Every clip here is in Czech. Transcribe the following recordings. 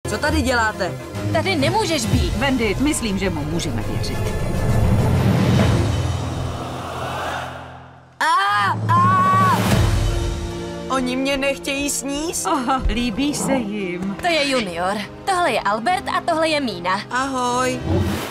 Co tady děláte? Tady nemůžeš být. Wendy, myslím, že mu můžeme věřit. Oni mě nechtějí sníst? Aha, líbíš se jim. To je Junior. Tohle je Albert a tohle je Mína. Ahoj.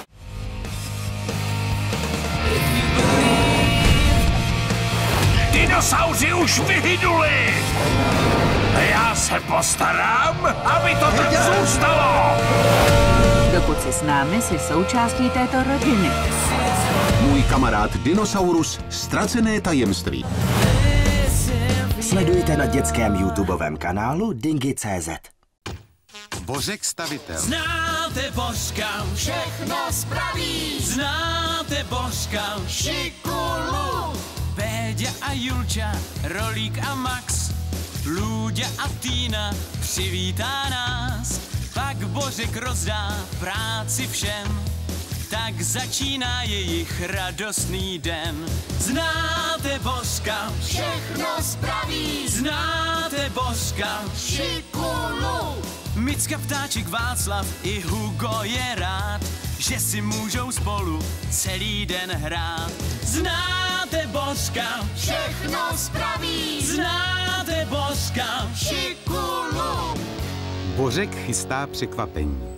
Dinosauři už vyhynuli! Já se postarám, aby to tak zůstalo! Dokud jsi s námi, jsi součástí této rodiny. Můj kamarád Dinosaurus, ztracené tajemství. Sledujte na dětském YouTubeovém kanálu Dingy.cz. Bořek stavitel. Znáte Božka, všechno spraví. Znáte Božka, Šikulu. Péďa a Julča, Rolík a Max, Lůďa a Týna přivítá nás. Pak Božek rozdá práci všem, tak začíná jejich radostný den. Znáte Božka, všechno spraví. Znáte Božka, Šikulu. Micka, Ptáček, Václav i Hugo je rád, že si můžou spolu celý den hrát. Znáte Božka, všechno spraví. Znáte Božka, Šikulu. Bořek chystá překvapení.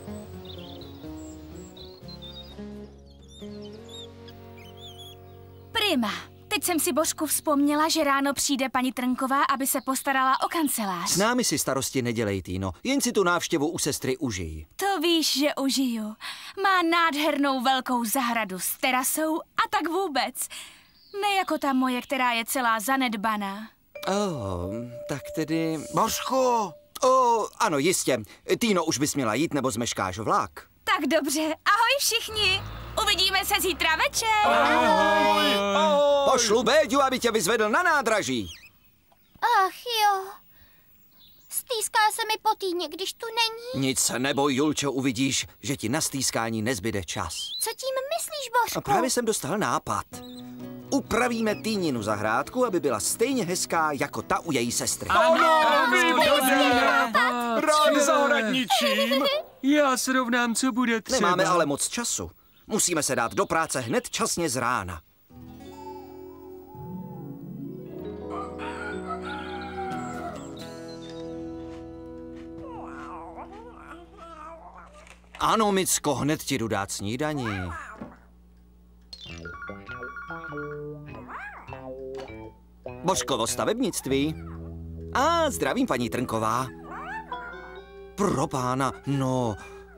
Prima. Teď jsem si, Božku, vzpomněla, že ráno přijde paní Trnková, aby se postarala o kancelář. S námi si starosti nedělej, Týno. Jen si tu návštěvu u sestry užij. To víš, že užiju. Má nádhernou velkou zahradu s terasou a tak vůbec. Ne jako ta moje, která je celá zanedbaná. Tak tedy... Božku! Ano, jistě. Týno, už bys měla jít, nebo zmeškáš vlak. Tak dobře. Ahoj všichni. Uvidíme se zítra večer. Ahoj. Pošlu Béďu, aby tě vyzvedl na nádraží. Ach jo. Stýská se mi po týdně, když tu není. Nic se neboj, Julčo, uvidíš, že ti na stýskání nezbyde čas. Co tím myslíš, Božku? A právě jsem dostal nápad. Upravíme Týninu zahrádku, aby byla stejně hezká jako ta u její sestry. Ano, rád zahradničím. Já srovnám, co bude třeba. Nemáme ale moc času. Musíme se dát do práce hned časně z rána. Ano, Micko, hned ti jdu dát snídani. Božkovo stavebnictví. Zdravím, paní Trnková. Pro pána, no,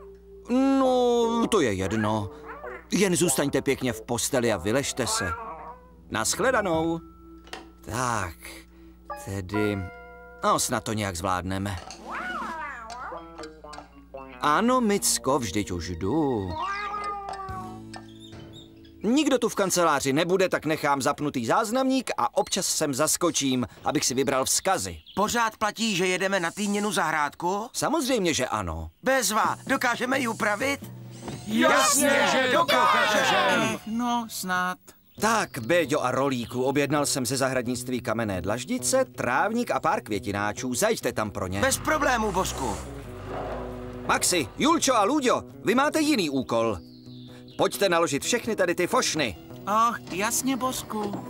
to je jedno. Jen zůstaňte pěkně v posteli a vyležte se. Nashledanou. Tak, tedy... snad to nějak zvládneme. Ano, Micko, vždyť už jdu. Nikdo tu v kanceláři nebude, tak nechám zapnutý záznamník a občas sem zaskočím, abych si vybral vzkazy. Pořád platí, že jedeme na Týninu zahrádku? Samozřejmě, že ano. Bezva, dokážeme ji upravit? Jasně, že dokážeme. No, snad. Tak, Béďo a Rolíku, objednal jsem ze zahradnictví kamenné dlaždice, trávník a pár květináčů. Zajďte tam pro ně. Bez problémů, Božku. Maxi, Julčo a Lůďo, vy máte jiný úkol. Pojďte naložit všechny tady ty fošny. Jasně, Božku.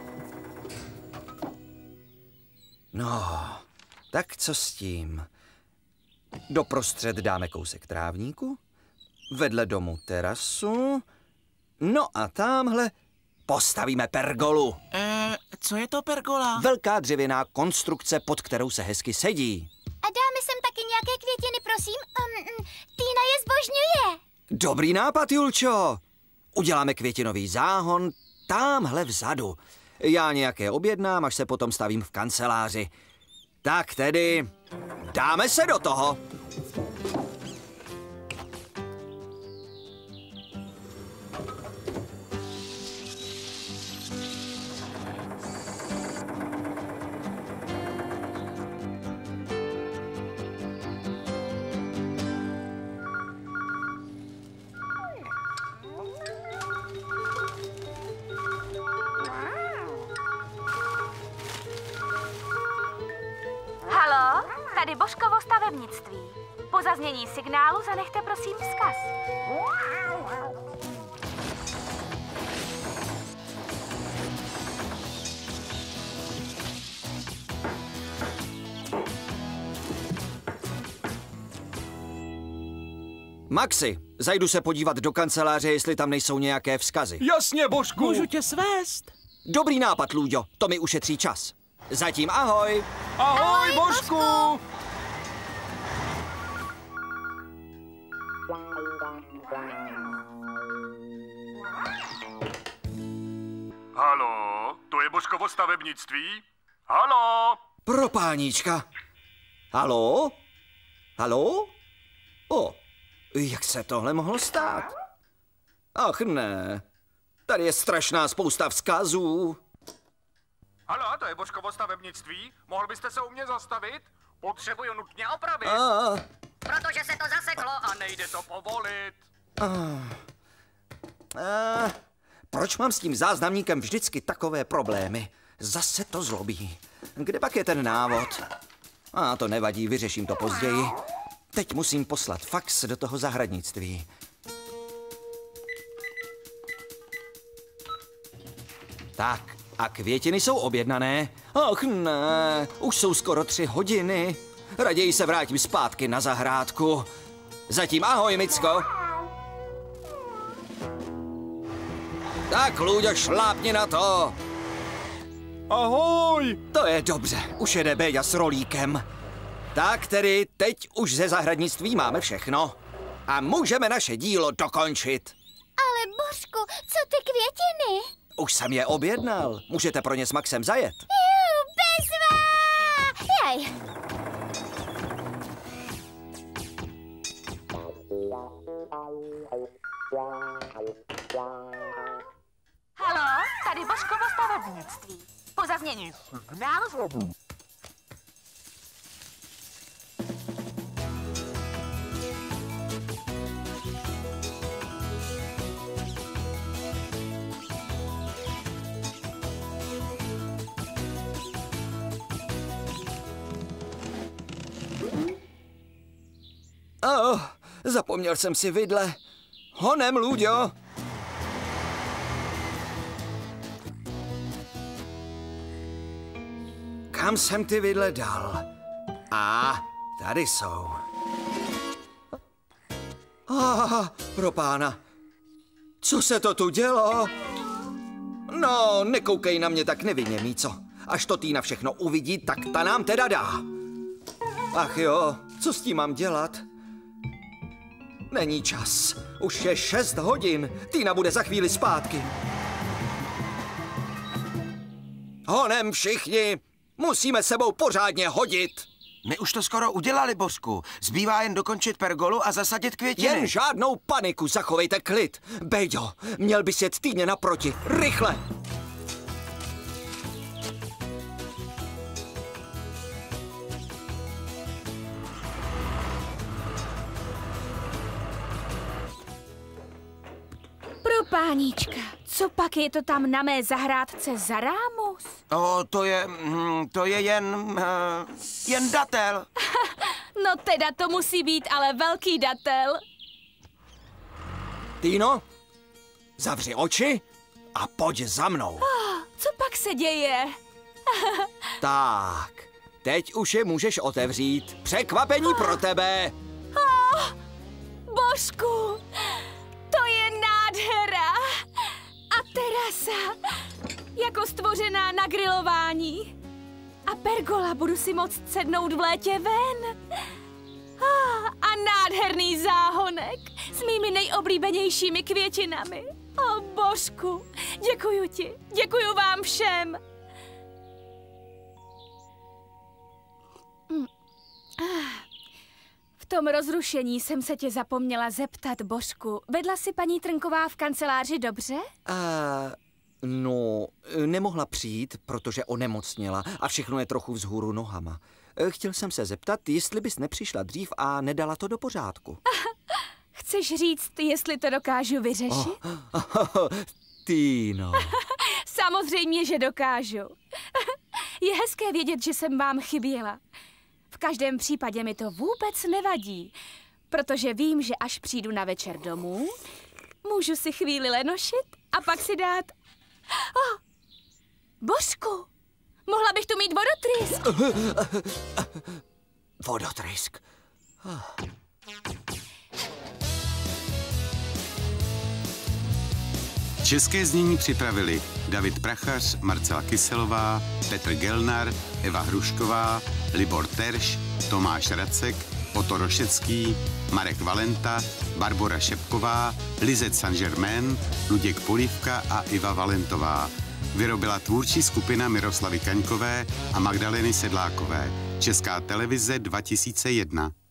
No, tak co s tím? Doprostřed dáme kousek trávníku, vedle domu terasu, no a tamhle postavíme pergolu. Co je to pergola? Velká dřevěná konstrukce, pod kterou se hezky sedí. A dáme sem taky nějaké květiny, prosím. Týna je zbožňuje. Dobrý nápad, Julčo. Uděláme květinový záhon támhle vzadu. Já nějaké objednám, až se potom stavím v kanceláři. Tak tedy, dáme se do toho. Tady Božkovo stavebnictví. stavebnictví. Po zaznění signálu zanechte prosím vzkaz. Maxi, zajdu se podívat do kanceláře, jestli tam nejsou nějaké vzkazy. Jasně, Božku. Můžu tě svést? Dobrý nápad, Lůďo, to mi ušetří čas. Zatím ahoj. Ahoj, Božku. Halo, to je Božkovo stavebnictví? Halo? Pro páníčka. Haló? Haló? O, jak se tohle mohlo stát? Ach ne, tady je strašná spousta vzkazů. Halo, to je Božkovo stavebnictví? Mohl byste se u mě zastavit? Potřebuju nutně opravit. Protože se to zaseklo a nejde to povolit. Proč mám s tím záznamníkem vždycky takové problémy? Zase to zlobí. Kde pak je ten návod? To nevadí, vyřeším to později. Teď musím poslat fax do toho zahradnictví. Tak, a květiny jsou objednané? Ach ne, už jsou skoro 3 hodiny. Raději se vrátím zpátky na zahrádku. Zatím ahoj, Micko. Tak, Lůďo, šlápni na to. Ahoj. To je dobře, už jede Béďa s rolíkem. Tak tedy, teď už ze zahradnictví máme všechno. A můžeme naše dílo dokončit. Ale Božku, co ty květiny? Už jsem je objednal. Můžete pro ně s Maxem zajet. Bezva! Jej. Halo, tady Božkovo stavebnictví. Po zaznění signálu. Zapomněl jsem si vidle. Honem, Lůďo. Kam jsem ty vidle dal? Tady jsou. Pro pána. Co se to tu dělo? No, nekoukej na mě tak nevinně, Míco. Až to Týna všechno uvidí, tak ta nám teda dá. Ach jo, co s tím mám dělat? Není čas. Už je 6 hodin. Týna bude za chvíli zpátky. Honem všichni. Musíme sebou pořádně hodit. My už to skoro udělali, Božku. Zbývá jen dokončit pergolu a zasadit květiny. Jen žádnou paniku, zachovejte klid. Bejďo, měl bys jet Týně naproti. Rychle. Pro páníčka, co pak je to tam na mé zahrádce za rámus? To je jen datel. No teda to musí být ale velký datel. Týno, zavři oči a pojď za mnou. Co pak se děje? Tak, teď už je můžeš otevřít. Překvapení pro tebe. Božku, to je nádhera. A terasa, jako stvořená na grilování. A pergola, budu si moct sednout v létě ven. A nádherný záhonek s mými nejoblíbenějšími květinami. Božku, děkuju ti, děkuju vám všem. V tom rozrušení jsem se tě zapomněla zeptat, Božku. Vedla si paní Trnková v kanceláři dobře? No, nemohla přijít, protože onemocněla a všechno je trochu vzhůru nohama. Chtěl jsem se zeptat, jestli bys nepřišla dřív a nedala to do pořádku. Chceš říct, jestli to dokážu vyřešit? Týno. Samozřejmě, že dokážu. Je hezké vědět, že jsem vám chyběla. V každém případě mi to vůbec nevadí, protože vím, že až přijdu na večer domů, můžu si chvíli lenošit a pak si dát... Oh, Božku, mohla bych tu mít vodotrysk. Vodotrysk. České znění připravili David Prachař, Marcela Kyselová, Petr Gelnar, Eva Hrušková, Libor Terš, Tomáš Racek, Otto Rošecký, Marek Valenta, Barbora Šepková, Lizet Saint-Germain, Luděk Polívka a Iva Valentová. Vyrobila tvůrčí skupina Miroslavy Kaňkové a Magdaleny Sedlákové. Česká televize 2001.